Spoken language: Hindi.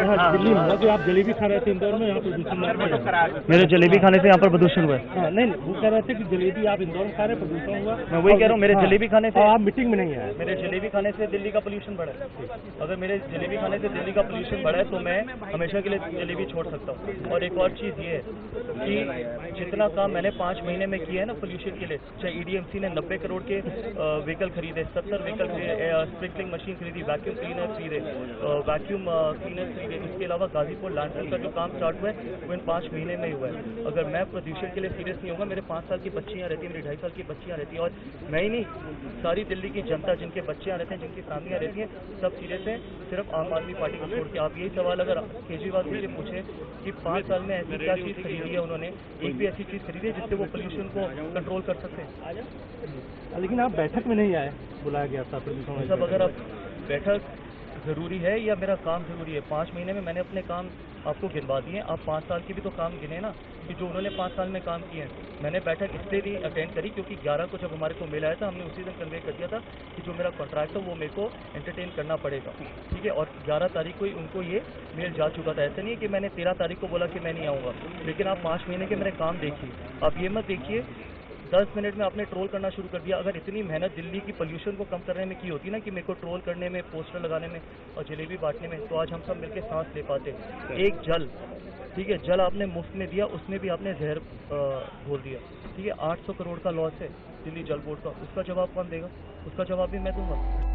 दिल्ली में जो आप जलेबी खा रहे थे इंदौर में, यहाँ प्रदूषण मेरे जलेबी खाने से यहाँ पर प्रदूषण हुआ है। नहीं, वो कह रहे थे कि जलेबी आप इंदौर में खा रहे, प्रदूषण हुआ। मैं वही कह रहा हूँ, मेरे जलेबी खाने से आप मीटिंग में नहीं आए। मेरे जलेबी खाने से दिल्ली का पोल्यूशन बढ़ा है। अगर मेरे जलेबी खाने से दिल्ली का पोल्यूशन बढ़ा है तो मैं हमेशा के लिए जलेबी छोड़ सकता हूँ। और एक और चीज़ ये है कि जितना काम मैंने 5 महीने में किया है ना पोल्यूशन के लिए, चाहे EDMC ने 90 करोड़ के व्हीकल खरीदे, 70 व्हीकल स्प्रिंकलिंग मशीन खरीदी, वैक्यूम क्लीनर खरीदे, वैक्यूम क्लीनर खरीदे, इसके अलावा गाजीपुर लैंडफिल का जो काम स्टार्ट हुआ है वो इन 5 महीने में ही हुआ है। अगर मैं प्रदूषण के लिए सीरियस नहीं होगा, मेरे 5 साल की बच्चियाँ रहती हैं, मेरी 2.5 साल की बच्चियाँ रहती हैं, और मैं ही नहीं, सारी दिल्ली की जनता जिनके बच्चियाँ रहते हैं, जिनकी फैमिलियाँ रहती हैं, सब सीरियस हैं। सिर्फ आम आदमी पार्टी को छोड़ के आप यही सवाल अगर केजरीवाल से पूछे कि 5 साल में ऐसी क्या चीज़ खरीदी है उन्होंने, एक भी ऐसी चीज़ खरीदी है जिससे वो पोल्यूशन को कंट्रोल कर सकते हैं। लेकिन आप बैठक में नहीं आए, बुलाया गया था प्रदूषण सब। अगर आप बैठक ज़रूरी है या मेरा काम ज़रूरी है? 5 महीने में मैंने अपने काम आपको गिनवा दिए, आप 5 साल के भी तो काम गिने ना, कि जो उन्होंने 5 साल में काम किए हैं। मैंने बैठक इसलिए भी अटेंड करी क्योंकि 11 को जब हमारे को मेल आया था, हमने उसी दिन कन्वे कर दिया था कि जो मेरा कॉन्ट्रैक्ट है वो मेरे को एंटरटेन करना पड़ेगा, ठीक है। और 11 तारीख को ही उनको ये मेल जा चुका था। ऐसा नहीं है कि मैंने 13 तारीख को बोला कि मैं नहीं आऊँगा। लेकिन आप 5 महीने के मेरे काम देखिए, आप ये मत देखिए 10 मिनट में आपने ट्रोल करना शुरू कर दिया। अगर इतनी मेहनत दिल्ली की पोल्यूशन को कम करने में की होती ना, कि मेरे को ट्रोल करने में, पोस्टर लगाने में और जलेबी बांटने में, तो आज हम सब मिलकर सांस ले पाते। एक जल, ठीक है, जल आपने मुफ्त में दिया, उसमें भी आपने जहर घोल दिया, ठीक है। 800 करोड़ का लॉस है दिल्ली जल बोर्ड का, उसका जवाब कौन देगा? उसका जवाब भी मैं दूंगा।